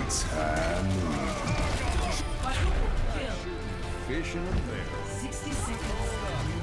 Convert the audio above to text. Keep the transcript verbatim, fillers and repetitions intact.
Time Quadruple kill. Fish in a barrel. sixty seconds.